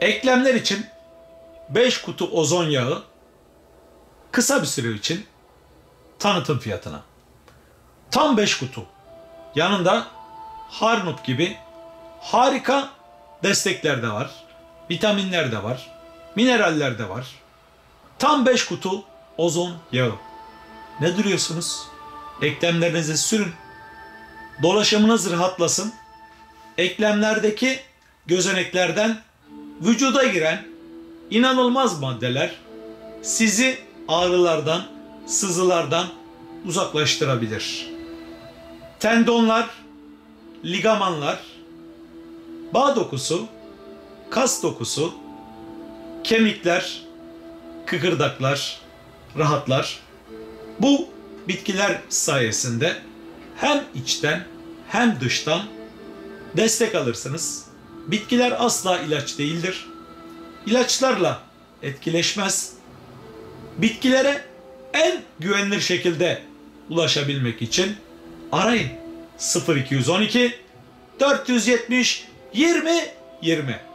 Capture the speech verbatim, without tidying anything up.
Eklemler için beş kutu ozon yağı kısa bir süre için tanıtım fiyatına. Tam beş kutu. Yanında Harnup gibi harika destekler de var. Vitaminler de var. Mineraller de var. Tam beş kutu ozon yağı. Ne duruyorsunuz? Eklemlerinizi sürün. Dolaşımınız rahatlasın. Eklemlerdeki gözeneklerden vücuda giren inanılmaz maddeler sizi ağrılardan, sızılardan uzaklaştırabilir. Tendonlar, ligamanlar, bağ dokusu, kas dokusu, kemikler, kıkırdaklar rahatlar. Bu bitkiler sayesinde hem içten hem dıştan destek alırsınız. Bitkiler asla ilaç değildir. İlaçlarla etkileşmez. Bitkilere en güvenilir şekilde ulaşabilmek için arayın sıfır iki on iki dört yüz yetmiş yirmi yirmi.